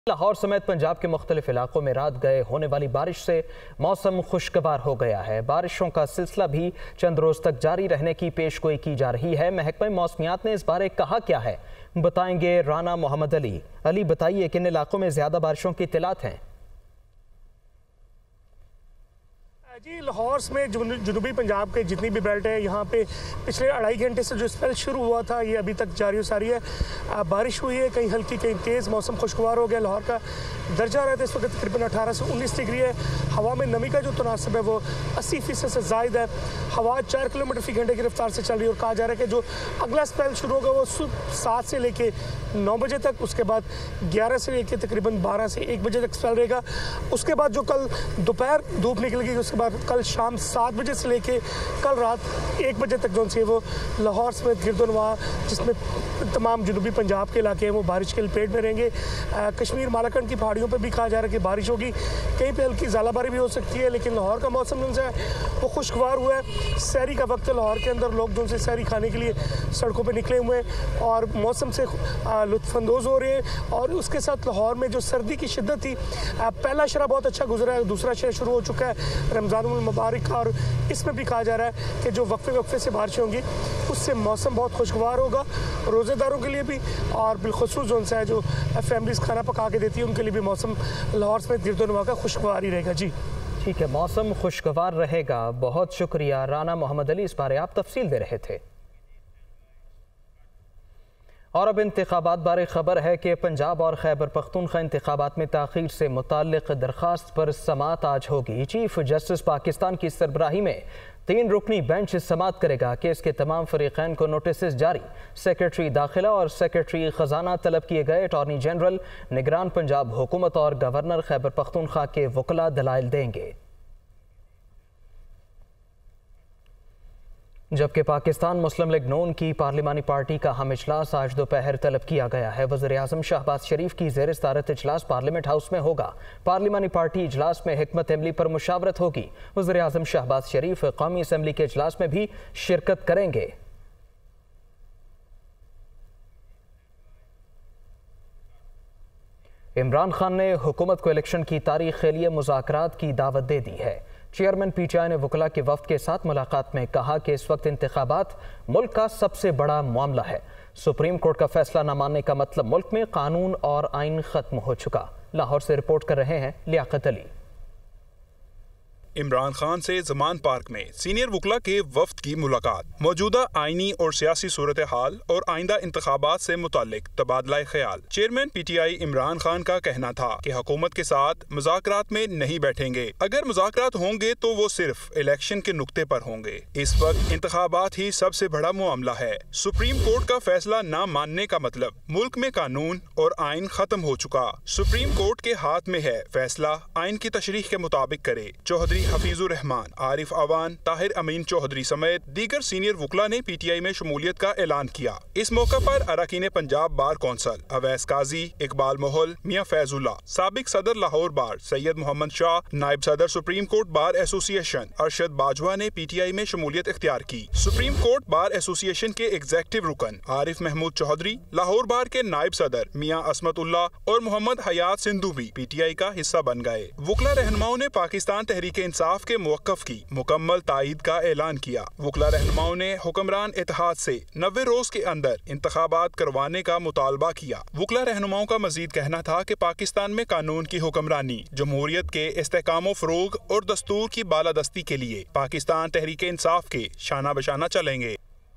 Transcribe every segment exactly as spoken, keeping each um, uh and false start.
लाहौर समेत पंजाब के मुख्तलिफ इलाकों में रात गए होने वाली बारिश से मौसम खुशगवार हो गया है। बारिशों का सिलसिला भी चंद रोज तक जारी रहने की पेशगोई की जा रही है। महकमा मौसमियात ने इस बारे कहा क्या है, बताएंगे राना मोहम्मद अली। अली, बताइए किन इलाकों में ज्यादा बारिशों की इत्तलात हैं? जी, लाहौर में जनूबी पंजाब के जितनी भी बेल्ट है, यहाँ पे पिछले अढ़ाई घंटे से जो स्पेल शुरू हुआ था ये अभी तक जारी सारी है। बारिश हुई है, कहीं हल्की कहीं तेज़, मौसम खुशगवार हो गया। लाहौर का दर्जा रहता है इस वक्त तकरीबन अठारह से उन्नीस डिग्री है। हवा में नमी का जो तनासब है वो अस्सी फीसद से ज़ायद है। हवा चार किलोमीटर फी घंटे की रफ्तार से चल रही है और कहा जा रहा है कि जो अगला स्पेल शुरू होगा वो सुबह सात से लेके नौ बजे तक, उसके बाद ग्यारह से लेके तकरीबन बारह से एक बजे तक स्पेल रहेगा। उसके बाद जो कल दोपहर धूप निकलेगी, उसके बाद कल शाम सात बजे से लेके कल रात एक बजे तक जो है वो लाहौर समेत गिरदोनवा, जिसमें तमाम जनूबी पंजाब के इलाके हैं, वो बारिश के लपेट में रहेंगे। कश्मीर मालाकंड की पहाड़ियों पर भी कहा जा रहा है कि बारिश होगी, कहीं पे हल्की ज़ालाबारी भी हो सकती है, लेकिन लाहौर का मौसम जो है वो खुशगवार हुआ है। सहरी का वक्त है, लाहौर के अंदर लोग जो से सहरी खाने के लिए सड़कों पर निकले हुए हैं और मौसम से लुत्फानंदोज़ हो रहे हैं। और उसके साथ लाहौर में जो सर्दी की शिद्दत थी, पहला शरा बहुत अच्छा गुजरा है, दूसरा शरा शुरू हो चुका है रमज़ान मुबारक, और इसमें भी कहा जा रहा है कि जो वक्फे वक्फे से बारिशें होंगी उससे मौसम बहुत खुशगवार होगा रोज़ेदारों के लिए भी, और बिलखुसूस जो है जो फैमिलीज खाना पका के देती है उनके लिए भी मौसम लाहौर में गिरदोनवा का खुशगवार ही रहेगा। जी ठीक है, मौसम खुशगवार रहेगा। बहुत शुक्रिया राना मोहम्मद अली, इस बारे आप तफसील दे रहे थे। और अब इंतखाबात बारे खबर है कि पंजाब और खैबर पख्तूनख्वा इंतखाबात में ताख़ीर से मुताल्लिक़ दरख्वास्त पर समात आज होगी। चीफ जस्टिस पाकिस्तान की सरबराही में तीन रुकनी बेंच समात करेगा। केस के तमाम फरीक़ैन को नोटिस जारी। सेक्रेटरी दाखिला और सेक्रेटरी ख़जाना तलब किए गए। अटॉर्नी जनरल, निगरान पंजाब हुकूमत और गवर्नर खैबर पख्तूनख्वा के वकला दलाइल देंगे। जबकि पाकिस्तान मुस्लिम लीग नून की पार्लिमानी पार्टी का हम इजलास आज दोपहर तलब किया गया है। वज़ीर आज़म शहबाज शरीफ की ज़ेर सदारत इजलास पार्लियामेंट हाउस में होगा। पार्लिमानी पार्टी इजलास में हिकमत अमली पर मुशावरत होगी। वज़ीर आज़म शहबाज शरीफ कौमी असम्बली के इजलास में भी शिरकत करेंगे। इमरान खान ने हुकूमत को इलेक्शन की तारीख के लिए मुज़ाकरात की दावत दे दी है। चेयरमैन पीटीआई ने वकला के वफ्द के साथ मुलाकात में कहा कि इस वक्त इंतखाबात मुल्क का सबसे बड़ा मामला है। सुप्रीम कोर्ट का फैसला न मानने का मतलब मुल्क में कानून और आइन खत्म हो चुका। लाहौर से रिपोर्ट कर रहे हैं लियाकत अली। इमरान खान से जमान पार्क में सीनियर वकला के वफ्द की मुलाकात। मौजूदा आईनी और सियासी सूरत हाल और आइंदा इंतखाबात से मुतालिक तबादला ख्याल। चेयरमैन पीटीआई इमरान खान का कहना था कि हुकूमत के साथ मुज़ाकरात में नहीं बैठेंगे। अगर मुज़ाकरात होंगे तो वो सिर्फ इलेक्शन के नुक्ते पर होंगे। इस वक्त इंतखाबात ही सबसे बड़ा मामला है। सुप्रीम कोर्ट का फैसला न मानने का मतलब मुल्क में कानून और आइन खत्म हो चुका। सुप्रीम कोर्ट के हाथ में है फैसला आइन की तशरीह के मुताबिक करे। चौधरी हफीजुर रहमान, आरिफ अवान, ताहिर अमीन चौधरी समेत दीगर सीनियर वकला ने पीटीआई में शमूलियत का ऐलान किया। इस मौका पर अरकान पंजाब बार कौंसल अवैस काजी, इकबाल मोहल, मियां फैजुल्ला, साबिक सदर लाहौर बार सैयद मोहम्मद शाह, नायब सदर supreme court bar association Arshad Bajwa ने पीटीआई में शमूलियत इख्तियार की। सुप्रीम कोर्ट बार एसोसिएशन के एग्जेक्टिव रुकन आरिफ महमूद चौधरी, लाहौर बार के नायब सदर मियां असमतुल्ला और मोहम्मद हयात सिंधु भी पीटीआई का हिस्सा बन गए। वकला रहनुमाओं ने पाकिस्तान तहरीक इंसाफ के मुवक्कफ की मुकम्मल तायीद का ऐलान किया। वकला रहनुमाओं ने हुक्मरान इत्तेहाद से नब्बे रोज के अंदर इंतखाबात करवाने का मुतालबा किया। वकला रहनुमाओं का मजीद कहना था कि पाकिस्तान में कानून की हुक्मरानी, जमहूरियत के इस्तेहकाम फरोग और दस्तूर की बालादस्ती के लिए पाकिस्तान तहरीक इंसाफ के शाना बशाना चलेंगे।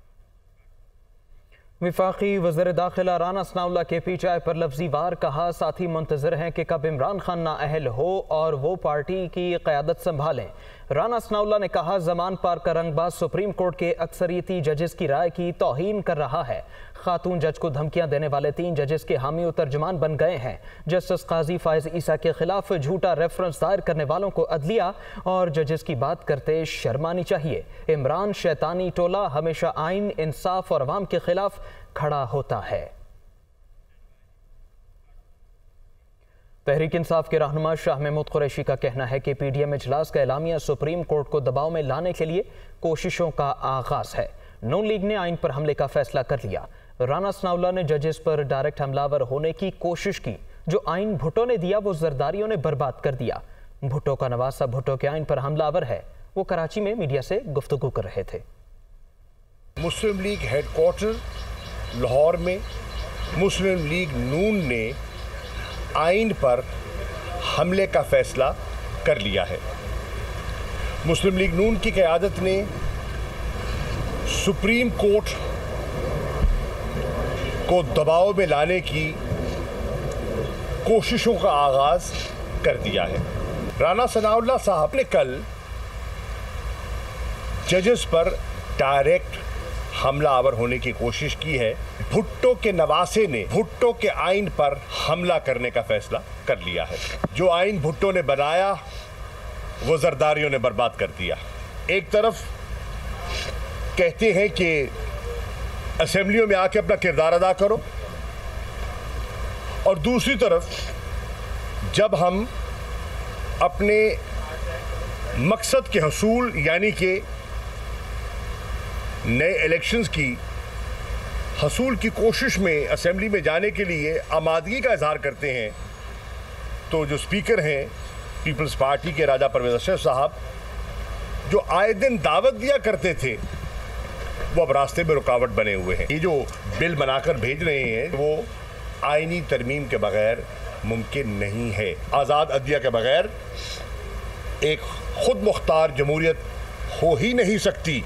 वफाकी वज़ीर दाखिला राना सनाउल्लाह के पीटीआई पर लफ्जी वार कहा। साथ ही मुंतज़िर हैं कि कब इमरान खान नाअहल हो और वो पार्टी की क़यादत संभालें। राना सनाउल्लाह ने कहा, ज़मान पार का रंगबाज सुप्रीम कोर्ट के अक्सरियती जजेस की राय की तौहीन कर रहा है। खातून जज को धमकियां देने वाले तीन जजेस के हामी और तर्जमान बन गए हैं। जस्टिस काजी फायज ईसा के खिलाफ झूठा रेफरेंस दायर करने वालों को अदलिया और जजेस की बात करते शर्म आनी चाहिए। इमरान शैतानी टोला हमेशा आइन, इंसाफ और अवाम के खिलाफ खड़ा होता है। तहरीक इंसाफ के रहनुमा शाह महमूद कुरैशी का कहना है कि पीडीएम इजलास का एलामिया सुप्रीम कोर्ट को दबाव में लाने के लिए कोशिशों का आगाज है। नून लीग ने आइन पर हमले का फैसला कर लिया। राना सनाउल्लाह ने जजेस पर डायरेक्ट हमलावर होने की कोशिश की। जो आइन भुट्टो ने दिया वो जरदारियों ने बर्बाद कर दिया। भुट्टो का नवासा भुट्टो के आइन पर हमलावर है। वो कराची में मीडिया से गुफ्तगू कर रहे थे। मुस्लिम लीग हेडक्वार्टर लाहौर में मुस्लिम लीग नून ने आइन पर हमले का फैसला कर लिया है। मुस्लिम लीग नून की क़यादत ने सुप्रीम कोर्ट को दबाव में लाने की कोशिशों का आगाज कर दिया है। राना सनाउल्लाह साहब ने कल जजेस पर डायरेक्ट हमला आवर होने की कोशिश की है। भुट्टो के नवासे ने भुट्टो के आइन पर हमला करने का फैसला कर लिया है। जो आइन भुट्टो ने बनाया वो जरदारियों ने बर्बाद कर दिया। एक तरफ कहते हैं कि असेंबलियों में आके अपना किरदार अदा करो, और दूसरी तरफ जब हम अपने मकसद के हसूल यानी कि नए इलेक्शंस की हसूल की कोशिश में असेंबली में जाने के लिए आमादगी का इजहार करते हैं, तो जो स्पीकर हैं पीपल्स पार्टी के राजा परवेज अशरफ साहब, जो आए दिन दावत दिया करते थे, वो अब रास्ते में रुकावट बने हुए हैं। ये जो बिल बनाकर भेज रहे हैं वो आईनी तरमीम के बगैर मुमकिन नहीं है। आज़ाद अदलिया के बगैर एक खुद मुख्तार जमहूरियत हो ही नहीं सकती।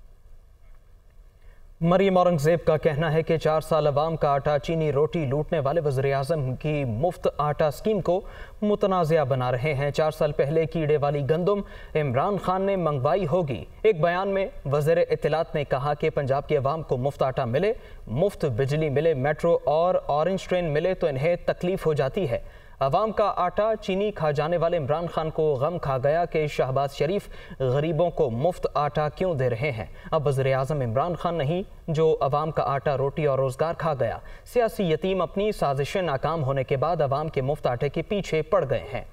मरियम औरंगजेब का कहना है कि चार साल अवाम का आटा चीनी रोटी लूटने वाले वज़ीर-ए-आज़म की मुफ्त आटा स्कीम को मुतनाज़िया बना रहे हैं। चार साल पहले कीड़े वाली गंदम इमरान खान ने मंगवाई होगी। एक बयान में वज़ीर इत्तलात ने कहा कि पंजाब के अवाम को मुफ्त आटा मिले, मुफ्त बिजली मिले, मेट्रो और ऑरेंज ट्रेन मिले तो इन्हें तकलीफ हो जाती है। अवाम का आटा चीनी खा जाने वाले इमरान खान को गम खा गया कि शहबाज शरीफ गरीबों को मुफ्त आटा क्यों दे रहे हैं। अब वज़ीर आज़म इमरान खान नहीं जो अवाम का आटा रोटी और रोजगार खा गया। सियासी यतीम अपनी साजिशें नाकाम होने के बाद अवाम के मुफ्त आटे के पीछे पड़ गए हैं।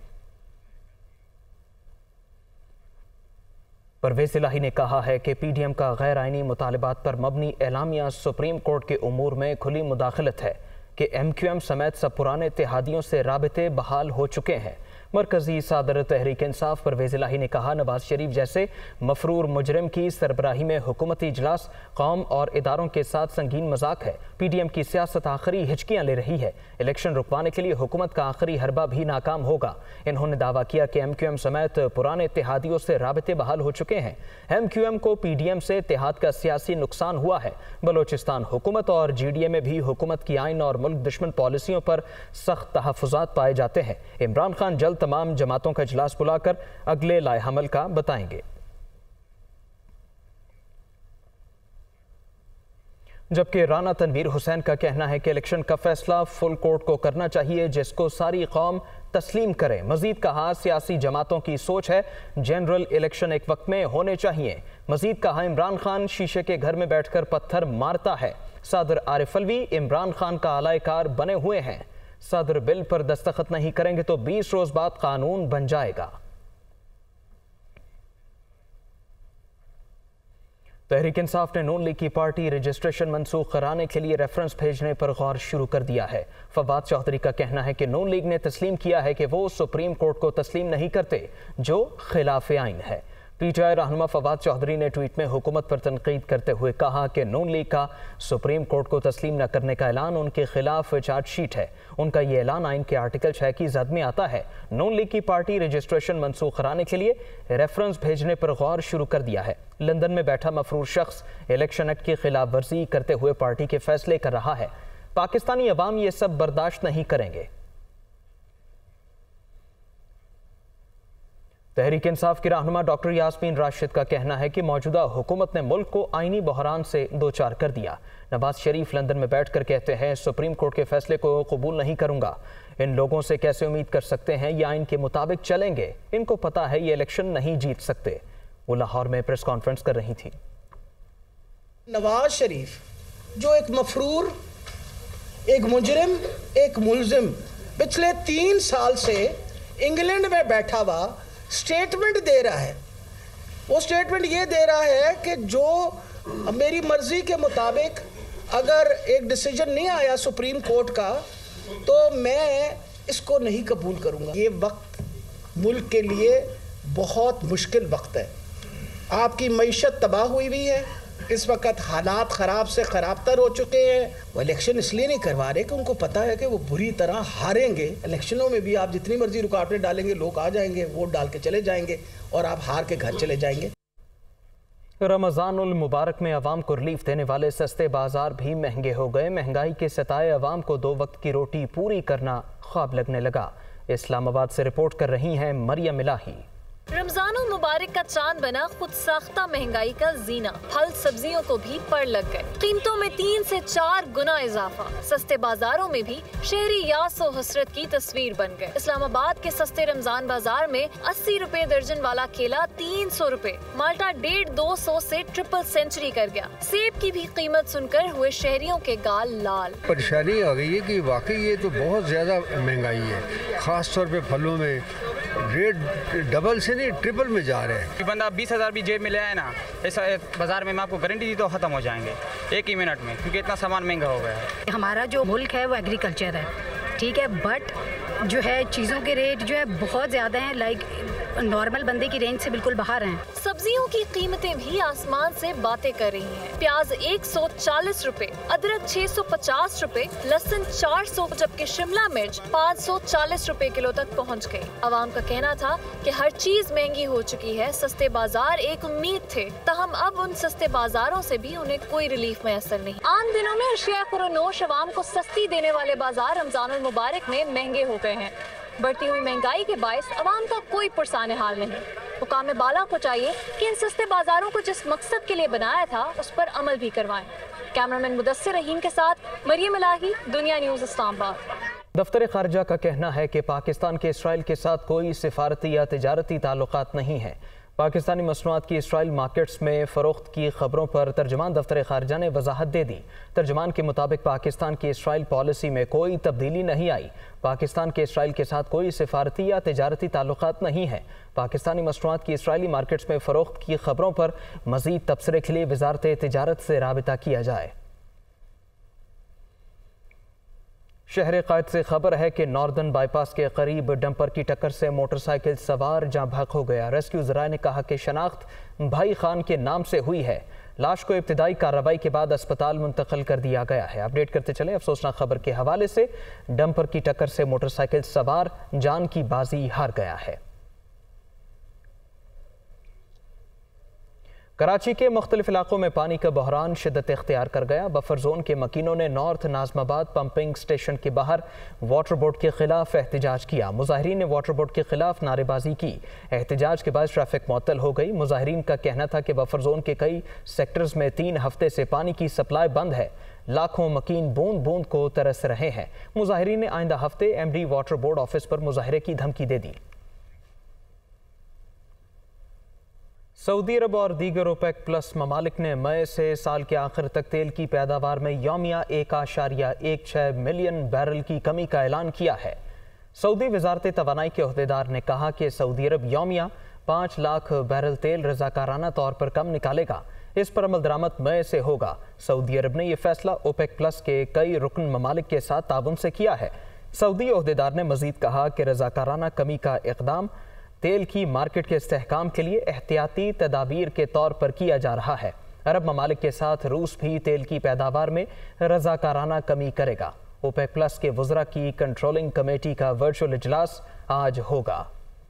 परवेज इलाही ने कहा है कि पी डी एम का गैर आइनी मुतालबात पर मबनी एलामिया सुप्रीम कोर्ट के उमूर में खुली मुदाखलत है कि एम क्यू एम समेत सब पुराने इत्तेहादियों से राबिते बहाल हो चुके हैं। मरकजी सदर तहरीक इंसाफ परवेज इलाही ने कहा, नवाज शरीफ जैसे मफरूर मुजरिम की सरबराही में हुकूमती इजलास कौम और इदारों के साथ संगीन मजाक है। पी डी एम की सियासत आखिरी हिचकियां ले रही है। इलेक्शन रुकवाने के लिए हुकूमत का आखिरी हरबा भी नाकाम होगा। इन्होंने दावा किया कि एम क्यू एम समेत पुराने इत्तेहादियों से राबिते बहाल हो चुके हैं। एम क्यू एम को पी डी एम से इत्तेहाद का सियासी नुकसान हुआ है। बलोचिस्तान हुकूमत और जी डी ए में भी हुकूमत की आइन और मुल्क दुश्मन पॉलिसियों पर सख्त तहफ़्फ़ुज़ात पाए जाते हैं। इमरान खान जल्द तमाम जमातों का इजलास बुलाकर अगले लाएहमल का बताएंगे। जबकि राना तनवीर हुसैन का कहना है कि इलेक्शन का फैसला फुल कोर्ट को करना चाहिए जिसको सारी कौम तस्लीम करे। मजीद कहा, सियासी जमातों की सोच है जनरल इलेक्शन एक वक्त में होने चाहिए। मजीद कहा, इमरान खान शीशे के घर में बैठकर पत्थर मारता है। सदर आरिफ अलवी इमरान खान का आलायकार बने हुए हैं। सदर बिल पर दस्तखत नहीं करेंगे तो बीस रोज बाद कानून बन जाएगा। तहरीक इंसाफ ने नून लीग की पार्टी रजिस्ट्रेशन मनसूख कराने के लिए रेफरेंस भेजने पर गौर शुरू कर दिया है। फवाद चौधरी का कहना है कि नून लीग ने तस्लीम किया है कि वो सुप्रीम कोर्ट को तस्लीम नहीं करते जो खिलाफ आइन है। पी टी आई रहनुमा फवाद चौधरी ने ट्वीट में हुकूमत पर तनकीद करते हुए कहा कि नून लीग का सुप्रीम कोर्ट को तस्लीम न करने का ऐलान उनके खिलाफ चार्जशीट है। उनका ये ऐलान आइन के आर्टिकल छह की जद में आता है। नून लीग की पार्टी रजिस्ट्रेशन मनसूख कराने के लिए रेफरेंस भेजने पर गौर शुरू कर दिया है। लंदन में बैठा मफरूर शख्स इलेक्शन एक्ट की खिलाफ वर्जी करते हुए पार्टी के फैसले कर रहा है। पाकिस्तानी अवाम ये सब बर्दाश्त नहीं करेंगे। तहरीक इंसाफ की रहनुमा डॉक्टर यास्मीन राशिद का कहना है कि मौजूदा हुकूमत ने मुल्क को आईनी बहरान से दो चार कर दिया। नवाज शरीफ लंदन में बैठकर कहते हैं सुप्रीम कोर्ट के फैसले को कबूल नहीं करूंगा। इन लोगों से कैसे उम्मीद कर सकते हैं ये आइन के मुताबिक चलेंगे। इनको पता है ये इलेक्शन नहीं जीत सकते। वो लाहौर में प्रेस कॉन्फ्रेंस कर रही थी। नवाज शरीफ जो एक मफरूर, एक मुजरिम, एक मुलजिम पिछले तीन साल से इंग्लैंड में बैठा हुआ स्टेटमेंट दे रहा है। वो स्टेटमेंट ये दे रहा है कि जो मेरी मर्जी के मुताबिक अगर एक डिसीजन नहीं आया सुप्रीम कोर्ट का तो मैं इसको नहीं कबूल करूँगा। ये वक्त मुल्क के लिए बहुत मुश्किल वक्त है। आपकी मईशत तबाह हुई हुई है, इस वक्त हालात ख़राब से ख़राब तर हो चुके हैं। वो इलेक्शन इसलिए नहीं करवा रहे कि उनको पता है कि वो बुरी तरह हारेंगे। इलेक्शनों में भी आप जितनी मर्जी रुकावटें डालेंगे, लोग आ जाएंगे, वोट डाल के चले जाएंगे और आप हार के घर चले जाएंगे। रमज़ानुल मुबारक में अवाम को रिलीफ देने वाले सस्ते बाजार भी महंगे हो गए। महंगाई के सताए अवाम को दो वक्त की रोटी पूरी करना ख्वाब लगने लगा। इस्लामाबाद से रिपोर्ट कर रही हैं मरियम इलाही। रमजानुल मुबारक का चांद बना खुद साख्ता महंगाई का जीना। फल सब्जियों को भी पड़ लग गए। कीमतों में तीन से चार गुना इजाफा। सस्ते बाजारों में भी शहरी यास व हसरत की तस्वीर बन गए। इस्लामाबाद के सस्ते रमजान बाजार में अस्सी रुपए दर्जन वाला केला तीन सौ रुपए, माल्टा डेढ़ दो सौ से ट्रिपल सेंचुरी कर गया। सेब की भी कीमत सुनकर हुए शहरियों के गाल लाल। परेशानी आ गई है कि वाकई ये तो बहुत ज्यादा महंगाई है। खास तौर पे फलों में रेट डबल से नहीं ट्रिपल में जा रहे हैं। बंदा बीस हजार भी जेब में ले आए ना, इस बाजार में मैं आपको गारंटी दी तो खत्म हो जाएंगे एक ही मिनट में, क्योंकि इतना सामान महंगा हो गया है। हमारा जो मुल्क है वो एग्रीकल्चर है, ठीक है, बट जो है चीज़ों के रेट जो है बहुत ज़्यादा हैं, लाइक नॉर्मल बंदे की रेंज से बिल्कुल बाहर हैं। सब्जियों की कीमतें भी आसमान से बातें कर रही हैं। प्याज एक सौ चालीस रुपए, अदरक छह सौ पचास रुपए, लहसुन चार सौ, जबकि शिमला मिर्च पाँच सौ चालीस रुपए किलो तक पहुंच गई। आवाम का कहना था कि हर चीज महंगी हो चुकी है, सस्ते बाजार एक उम्मीद थे, ताहम अब उन सस्ते बाजारों से भी उन्हें कोई रिलीफ मैसर नहीं। आम दिनों में अशिया खुरोनोश आवाम को सस्ती देने वाले बाजार रमजानुल मुबारक में महंगे हो गए हैं। बढ़ती हुई महंगाई के बायस अवाम का कोई पुरसाने हाल नहीं। हुकाम बाला को चाहिए कि इन सस्ते बाजारों को जिस मकसद के लिए बनाया था उस पर अमल भी करवाएं। कैमरामैन मुदस्सिर रहीम के साथ मरियम इलाही, दुनिया न्यूज़, इस्लामाबाद। दफ्तर खारजा का कहना है कि पाकिस्तान के इसराइल के साथ कोई सिफारती या तिजारती ताल्लुकात नहीं है। पाकिस्तानी मसनूआत की इसराइल मार्केट्स में फ़रोख्त की खबरों पर तर्जमान दफ्तर खारजा ने वजाहत दे दी। तर्जमान के मुताबिक पाकिस्तान की इसराइल पॉलिसी में कोई तब्दीली नहीं आई। पाकिस्तान के इसराइल के साथ कोई सिफारती या तिजारती ताल्लुकात नहीं है। पाकिस्तानी मसनूआत की इसराइली मार्केट्स में फ़रोख्त की खबरों पर मज़ीद तबसरे के लिए वजारत तिजारत से राबिता किया जाए। शहर कायद से खबर है कि नॉर्दर्न बाईपास के करीब डंपर की टक्कर से मोटरसाइकिल सवार जाँ बहक हो गया। रेस्क्यू ज़राए ने कहा कि शनाख्त भाई खान के नाम से हुई है। लाश को इब्तिदाई कार्रवाई के बाद अस्पताल मुंतकिल कर दिया गया है। अपडेट करते चले अफसोसनाक खबर के हवाले से। डंपर की टक्कर से मोटरसाइकिल सवार जान की बाजी हार गया है। कराची के मुख्तलिफ इलाकों में पानी का बहरान शिद्दत इख्तियार कर गया। बफर जोन के मकीनों ने नॉर्थ नाजमाबाद पंपिंग स्टेशन के बाहर वाटर बोर्ड के खिलाफ एहतजाज किया। मुजाहिरीन ने वाटर बोर्ड के खिलाफ नारेबाजी की। एहतजाज के बाद ट्रैफिक मुअत्तल हो गई। मुजाहिरीन का कहना था कि बफर जोन के कई सेक्टर्स में तीन हफ्ते से पानी की सप्लाई बंद है। लाखों मकीन बूंद बूंद को तरस रहे हैं। मुजाहिरीन ने आइंदा हफ्ते M D water board office पर मुजाहरे की धमकी दे दी। सऊदी अरब और दीगर ओपेक प्लस ममालिक ने मई से साल के आखिर तक तेल की पैदावार में यौमिया एक आशारिया एक छः मिलियन बैरल की कमी का ऐलान किया है। सऊदी वजारत तवानाई के अहदेदार ने कहा कि सऊदी अरब यौमिया पाँच लाख बैरल तेल रजाकाराना तौर पर कम निकालेगा। इस पर अमल दरामद मई से होगा। सऊदी अरब ने यह फैसला ओपेक प्लस के कई रुकन ममालिक के साथ ताउन से किया है। सऊदी अहदेदार ने मजीद कहा कि रजाकाराना कमी का इक़दाम तेल की मार्केट के इस्तेहकाम के लिए एहतियाती तदाबीर के तौर पर किया जा रहा है। अरब ममालिक के साथ रूस भी तेल की पैदावार में रजाकाराना कमी करेगा। ओपेक प्लस के वज़रा की कंट्रोलिंग कमेटी का वर्चुअल इजलास आज होगा।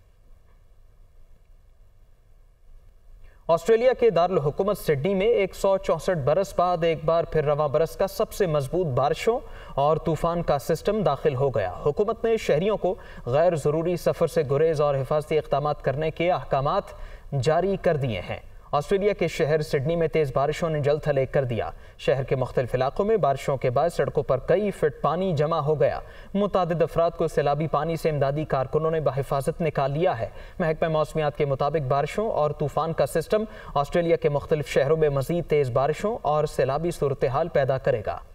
ऑस्ट्रेलिया के दारुल हुकूमत सिडनी में एक सौ चौंसठ बरस बाद एक बार फिर रवा बरस का सबसे मजबूत बारिशों और तूफान का सिस्टम दाखिल हो गया। हुकूमत ने शहरियों को गैर ज़रूरी सफ़र से गुरेज और हिफाजती इक़दामात करने के अहकामात जारी कर दिए हैं। ऑस्ट्रेलिया के शहर सिडनी में तेज़ बारिशों ने जल थल कर दिया। शहर के मुख्तलिफ इलाकों में बारिशों के बाद सड़कों पर कई फिट पानी जमा हो गया। मुतादिद अफराद को सैलाबी पानी से इमदादी कारकुनों ने बहिफाजत निकाल लिया है। महकमा मौसमियात के मुताबिक बारिशों और तूफान का सिस्टम ऑस्ट्रेलिया के मुख्तलिफ शहरों में मजीद तेज़ बारिशों और सैलाबी सूरत हाल पैदा करेगा।